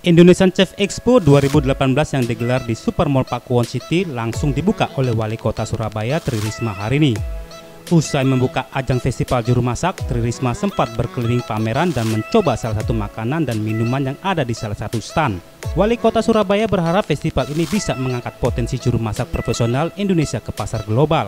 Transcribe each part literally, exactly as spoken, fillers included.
Indonesian Chef Expo dua ribu delapan belas yang digelar di Supermall Pakuwon City langsung dibuka oleh Wali Kota Surabaya Tri Risma hari ini. Usai membuka ajang festival juru masak, Tri Risma sempat berkeliling pameran dan mencoba salah satu makanan dan minuman yang ada di salah satu stand. Wali Kota Surabaya berharap festival ini bisa mengangkat potensi juru masak profesional Indonesia ke pasar global.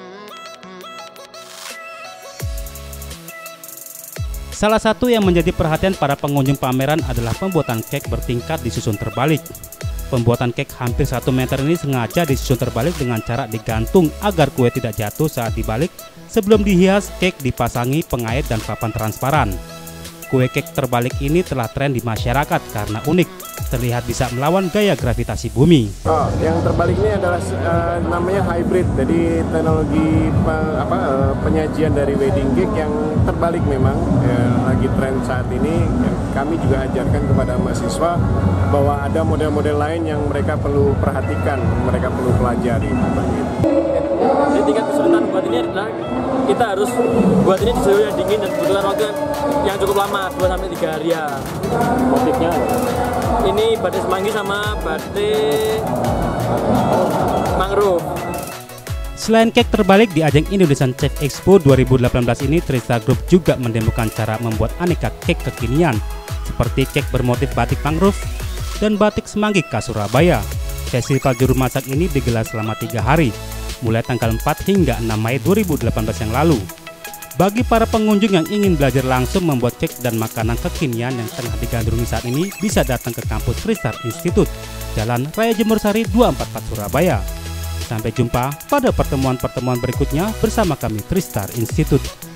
Salah satu yang menjadi perhatian para pengunjung pameran adalah pembuatan kek bertingkat disusun terbalik. Pembuatan kek hampir satu meter ini sengaja disusun terbalik dengan cara digantung agar kue tidak jatuh saat dibalik. Sebelum dihias, kek dipasangi pengait dan papan transparan. Kue kek terbalik ini telah tren di masyarakat karena unik, terlihat bisa melawan gaya gravitasi bumi. Oh, yang terbalik ini adalah uh, namanya hybrid, jadi teknologi pe, apa, uh, penyajian dari wedding cake yang terbalik memang ya, lagi tren saat ini. Ya, kami juga ajarkan kepada mahasiswa bahwa ada model-model lain yang mereka perlu perhatikan, mereka perlu pelajari. Jadi tingkat kesulitan buat ini adalah kita harus buat ini di suhu yang dingin dan butuhkan waktu yang cukup lama, dua sampai tiga hari ya. Motifnya ini batik semanggi sama batik mangrove. Selain kek terbalik di ajang Indonesian Chef Expo dua ribu delapan belas ini, Trista Group juga mendemokan cara membuat aneka kek kekinian seperti kek bermotif batik mangrove dan batik semanggi khas Surabaya. Festival juru masak ini digelar selama tiga hari, mulai tanggal empat hingga enam Mei dua ribu delapan belas yang lalu. Bagi para pengunjung yang ingin belajar langsung membuat kek dan makanan kekinian yang tengah digandrungi saat ini, bisa datang ke kampus Tristar Institute, Jalan Raya Jemur Sari dua empat empat Surabaya. Sampai jumpa pada pertemuan-pertemuan berikutnya bersama kami Tristar Institute.